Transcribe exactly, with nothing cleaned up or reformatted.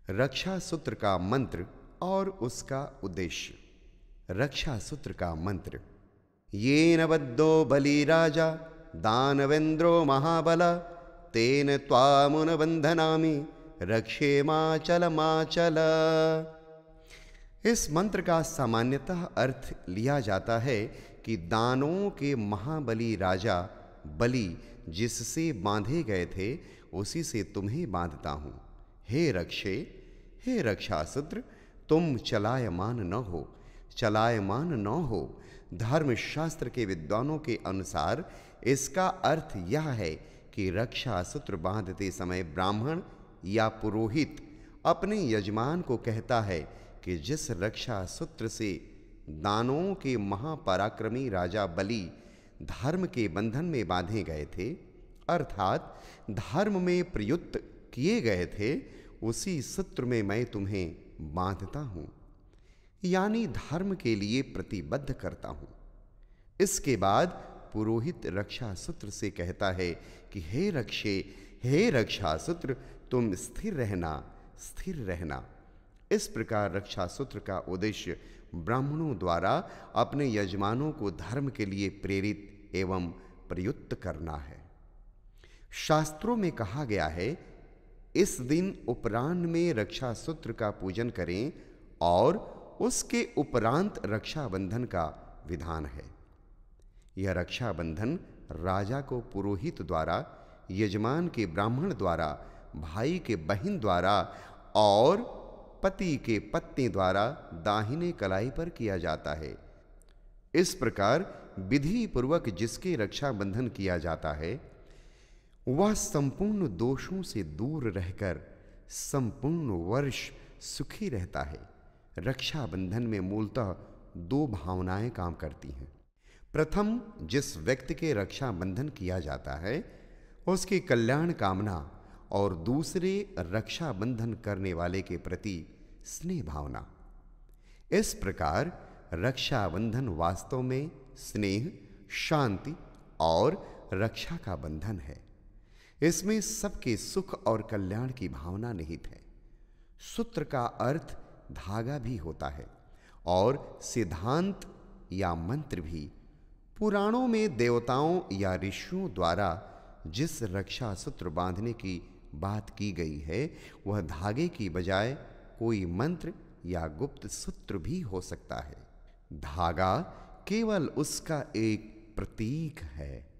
रक्षा सूत्र का मंत्र और उसका उद्देश्य। रक्षा सूत्र का मंत्र। येन बद्धो बलि राजा दानवेंद्रो महाबल तेन त्वामुन बंधनामि रक्षे माचल माचल। इस मंत्र का सामान्यतः अर्थ लिया जाता है कि दानवों के महाबली राजा बलि जिससे बांधे गए थे उसी से तुम्हें बांधता हूं। हे रक्षे, हे रक्षासूत्र, तुम चलायमान न हो, चलायमान न हो। धर्मशास्त्र के विद्वानों के अनुसार इसका अर्थ यह है कि रक्षासूत्र बांधते समय ब्राह्मण या पुरोहित अपने यजमान को कहता है कि जिस रक्षा सूत्र से दानवों के महापराक्रमी राजा बलि धर्म के बंधन में बांधे गए थे, अर्थात धर्म में प्रयुक्त किए गए थे, उसी सूत्र में मैं तुम्हें बांधता हूं, यानी धर्म के लिए प्रतिबद्ध करता हूं। इसके बाद पुरोहित रक्षा सूत्र से कहता है कि हे रक्षे, हे रक्षा सूत्र, तुम स्थिर रहना, स्थिर रहना। इस प्रकार रक्षा सूत्र का उद्देश्य ब्राह्मणों द्वारा अपने यजमानों को धर्म के लिए प्रेरित एवं प्रयुक्त करना है। शास्त्रों में कहा गया है, इस दिन उपराह्न में रक्षा सूत्र का पूजन करें और उसके उपरांत रक्षाबंधन का विधान है। यह रक्षाबंधन राजा को पुरोहित द्वारा, यजमान के ब्राह्मण द्वारा, भाई के बहन द्वारा और पति के पत्नी द्वारा दाहिने कलाई पर किया जाता है। इस प्रकार विधि पूर्वक जिसके रक्षाबंधन किया जाता है वह संपूर्ण दोषों से दूर रहकर संपूर्ण वर्ष सुखी रहता है। रक्षाबंधन में मूलतः दो भावनाएं काम करती हैं। प्रथम, जिस व्यक्ति के रक्षाबंधन किया जाता है उसके कल्याण कामना, और दूसरे रक्षाबंधन करने वाले के प्रति स्नेह भावना। इस प्रकार रक्षाबंधन वास्तव में स्नेह, शांति और रक्षा का बंधन है। इसमें सबके सुख और कल्याण की भावना निहित है। सूत्र का अर्थ धागा भी होता है और सिद्धांत या मंत्र भी। पुराणों में देवताओं या ऋषियों द्वारा जिस रक्षा सूत्र बांधने की बात की गई है वह धागे की बजाय कोई मंत्र या गुप्त सूत्र भी हो सकता है। धागा केवल उसका एक प्रतीक है।